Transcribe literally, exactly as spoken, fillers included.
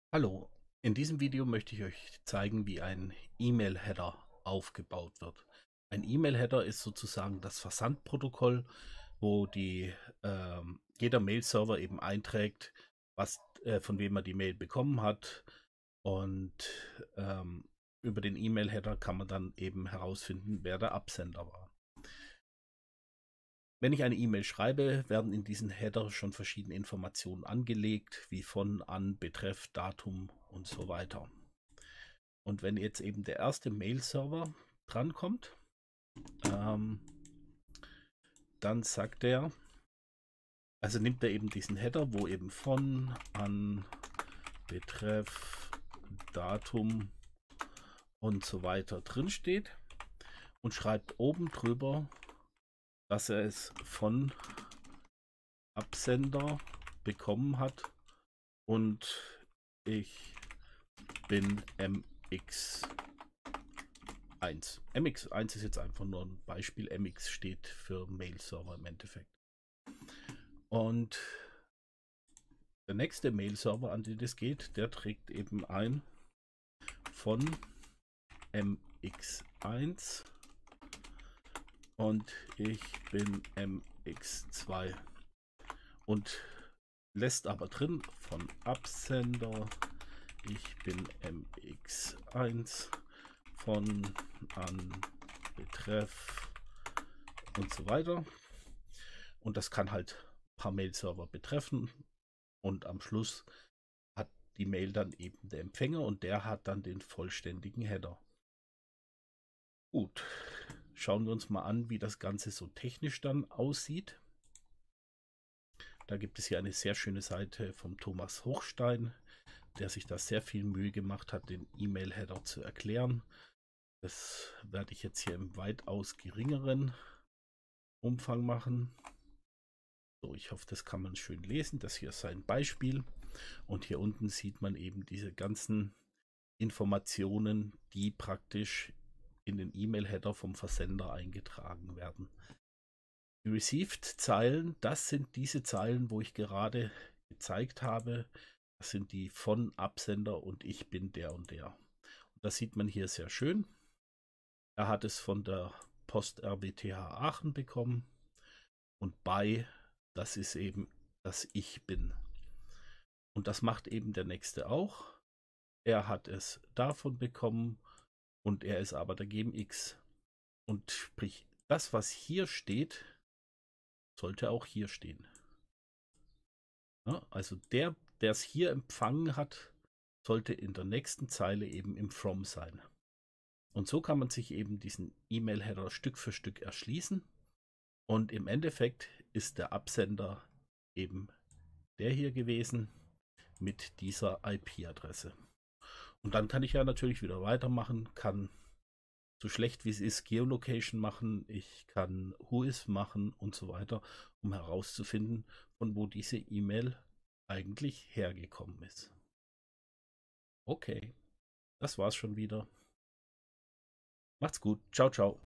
Hallo, in diesem Video möchte ich euch zeigen, wie ein E-Mail-Header aufgebaut wird. Ein E-Mail-Header ist sozusagen das Versandprotokoll, wo die, ähm, jeder Mail-Server eben einträgt, was, äh, von wem er die Mail bekommen hat. Und ähm, über den E-Mail-Header kann man dann eben herausfinden, wer der Absender war. Wenn ich eine E-Mail schreibe, werden in diesen Header schon verschiedene Informationen angelegt, wie von, an, Betreff, Datum und so weiter. Und wenn jetzt eben der erste Mail-Server drankommt, ähm, dann sagt er, also nimmt er eben diesen Header, wo eben von, an, Betreff, Datum und so weiter drin steht und schreibt oben drüber, dass er es von Absender bekommen hat und ich bin M X eins. M X eins ist jetzt einfach nur ein Beispiel. M X steht für Mail-Server im Endeffekt. Und der nächste Mail-Server, an den das geht, der trägt eben ein von M X eins und ich bin M X zwei und lässt aber drin von Absender, ich bin M X eins, von, an, Betreff und so weiter. Und das kann halt ein paar Mail-Server betreffen. Und am Schluss hat die Mail dann eben der Empfänger und der hat dann den vollständigen Header. Gut, schauen wir uns mal an, wie das Ganze so technisch dann aussieht. Da gibt es hier eine sehr schöne Seite vom Thomas Hochstein, der sich da sehr viel Mühe gemacht hat, den E-Mail-Header zu erklären. Das werde ich jetzt hier im weitaus geringeren Umfang machen. So, ich hoffe, das kann man schön lesen. Das hier ist ein Beispiel. Und hier unten sieht man eben diese ganzen Informationen, die praktisch in den E-Mail-Header vom Versender eingetragen werden. Die Received-Zeilen, das sind diese Zeilen, wo ich gerade gezeigt habe. Das sind die von Absender und ich bin der und der. Und das sieht man hier sehr schön. Er hat es von der Post R W T H Aachen bekommen und bei, das ist eben das Ich bin. Und das macht eben der nächste auch. Er hat es davon bekommen und er ist aber der G M X. Und sprich, das, was hier steht, sollte auch hier stehen. Ja, also der, der es hier empfangen hat, sollte in der nächsten Zeile eben im From sein. Und so kann man sich eben diesen E-Mail-Header Stück für Stück erschließen. Und im Endeffekt ist der Absender eben der hier gewesen mit dieser I P-Adresse. Und dann kann ich ja natürlich wieder weitermachen, kann so schlecht wie es ist Geolocation machen, ich kann Whois machen und so weiter, um herauszufinden, von wo diese E-Mail eigentlich hergekommen ist. Okay, das war's schon wieder. Macht's gut. Ciao, ciao.